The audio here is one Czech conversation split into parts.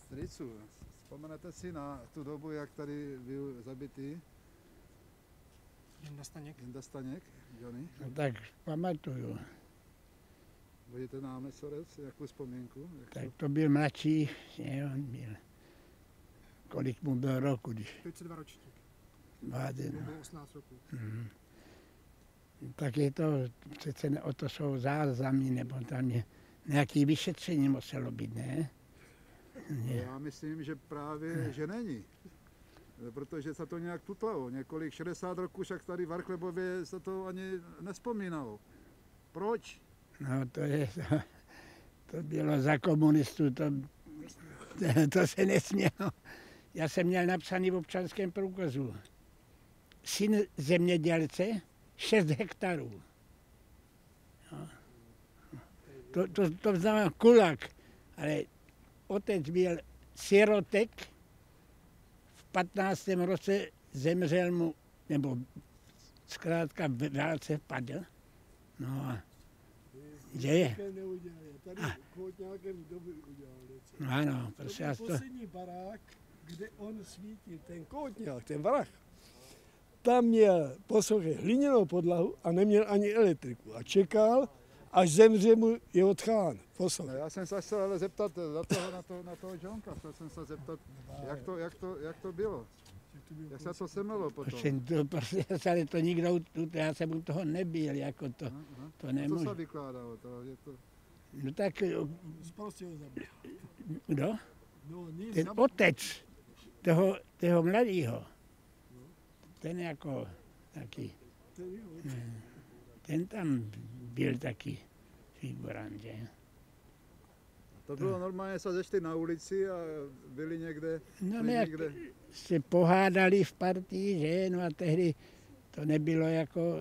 Strýců, vzpomenete si na tu dobu, jak tady byl zabitý Jenda Staněk, Johnny? No tak pamatuju. Budete nám Sorec, jakou vzpomínku? Tak to byl mladší, že on byl. Kolik mu bylo roku, když... 502 ročník. Mladý, no. Bylo 18 roků. Tak je to, přece o to jsou záznamy, nebo tam je nějaké vyšetření muselo být, ne? Já myslím, že právě, že není. Protože se to nějak tutlalo. Několik 60 roků však tady v Archlebově se to ani nespomínalo. Proč? No to bylo za komunistů, to se nesmělo. Já jsem měl napsaný v občanském průkazu. Syn zemědělce 6 hektarů. No. To znamená kulak, ale otec byl sirotek, v 15. roce zemřel mu, nebo zkrátka v válce padl. No a že je? Tady Kotňákem doby udělali. No ano, prostě to byl poslední barák, kde on svítil, ten Kotňák, ten vrah. Tam měl, poslouchej, hliněnou podlahu a neměl ani elektriku. A čekal, až zemře mu jeho tchán. No, já jsem se chtěl ale zeptat na toho Johnka, chtěl jsem se zeptat, jak to bylo. Jak se to semelo potom? Ale to nikdo, já jsem u toho nebyl, jako to nemůžu. Co se vykládalo? No tak, Prostě ho zabil. kdo? No, Ten otec toho mladého. Ten jako taky. Ten tam byl taky figurant, že? To bylo normálně, se zešli na ulici a byli někde... No ne, se pohádali v partii, že? No a tehdy to nebylo jako...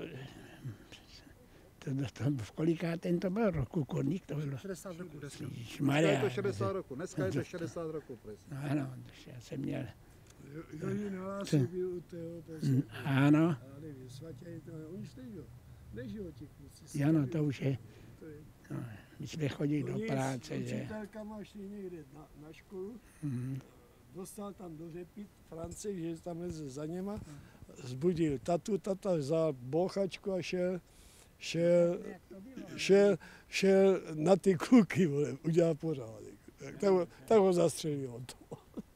v kolikátém to byl roku, kolik to bylo? 60 roků dneska. Dneska je to 60 roku, dneska je to 60 roku, presne. No ano, já jsem měl... Johnny Nalás byl u toho posledního. Ano. Já nevím, svatěj to, oni nežijou ti kluci. Ano, to už je. No, my jsme chodili do práce, že? Učitelkama šli někde na školu, dostal tam do řepit Francek, že tam leze za něma, zbudil tata vzal bouchačku a šel na ty kluky, vole, udělal pořádek. Tak ho zastřelil on to.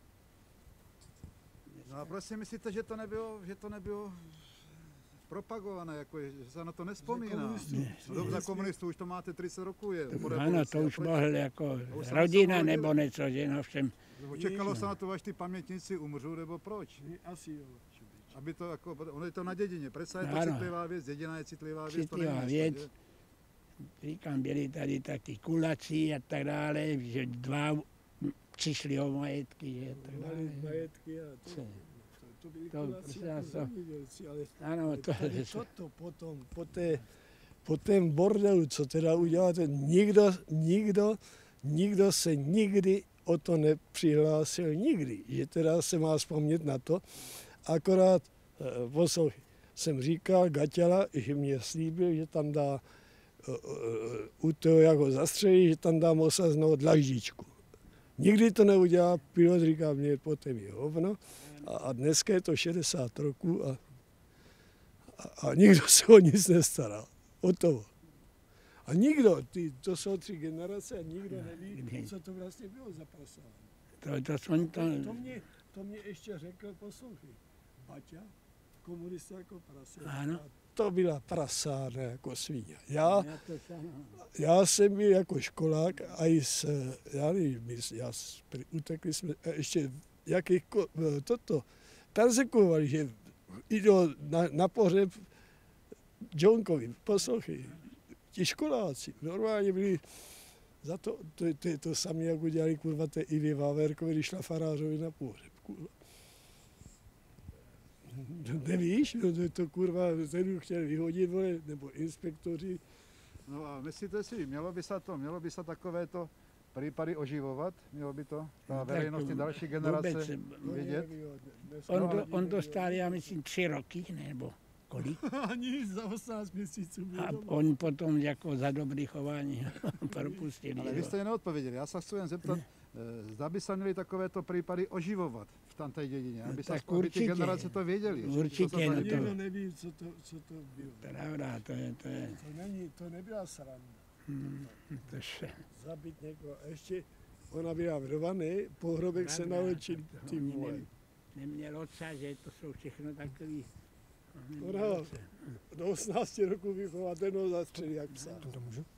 No a proč si myslíte, že to nebylo propagované, jako že se na to nespomíná? No, za komunistů už to máte 30 roků. Ano, to už mohl jako rodina nebo něco, že no všem. Čekalo se na to, až ty pamětníci umřou, nebo proč? Asi jo. Aby to jako, ono je to na dědině, přece je to citlivá věc, dědina je citlivá věc. Citlivá věc. Říkám, byli tady taky kulaci a tak dále, že dva přišli o majetky, že tak dále. Majetky a to byli kulaci jako zemědělci, ale ano, toto potom, po tém bordelu, co teda uděláte, nikdo se nikdy o to nepřihlásil, nikdy, že teda se má vzpomnět na to, akorát poslouchej, jsem říkal Gaťala, že mě slíbil, že tam dá u toho, jak ho zastřelí, že tam dám osaznou dlaždičku. Nikdy to neudělá, pilot říká, mě potom je hovno a dneska je to 60 roků a nikdo se o nic nestaral. O toho. A nikdo, to jsou 3 generace a nikdo neví, co to vlastně bylo za prasání. To mě ještě řekl, poslouchej, Baťa, komunista jako prase. Ano. To byla prasána jako svíně. Já jsem byl jako školák a utekli jsme ještě jakých tarzekovali, že jdou na pohřeb Johnkovi. Poslouchej, ti školáci normálně byli za to samé, jak udělali kurva té Ivy Váverkovi, když šla farářovi na pohřeb. Kurva. Nevíš, to kurva, ten chtěl vyhodit, vole, nebo inspektoři. No a myslíte si, mělo by se takovéto případy oživovat? Mělo by to ta veřejnost i další generace vědět? On dostal, já myslím, 3 roky, nebo kolik? Ani za 18 měsíců. A on potom jako za dobrý chování propustil. Ale vy jste neodpověděli. Já se chci jen zeptat, Zda by se měly takovéto případy oživovat v tamté dědině, aby, tak aby ty určitě. generace to věděli. že Určitě, to se no tady to- děje. Nikdo neví, co to bylo. Pravda, to je, To nebyla sranda. to se, Zabít někoho. A ještě ona byla v Rovaný, pohrobek se pravda, naučil to ty oni vole. neměl otca, že to jsou všechno takový. Ona do 18 roků vychovala, ten ho zastřelil jak psa. To můžu?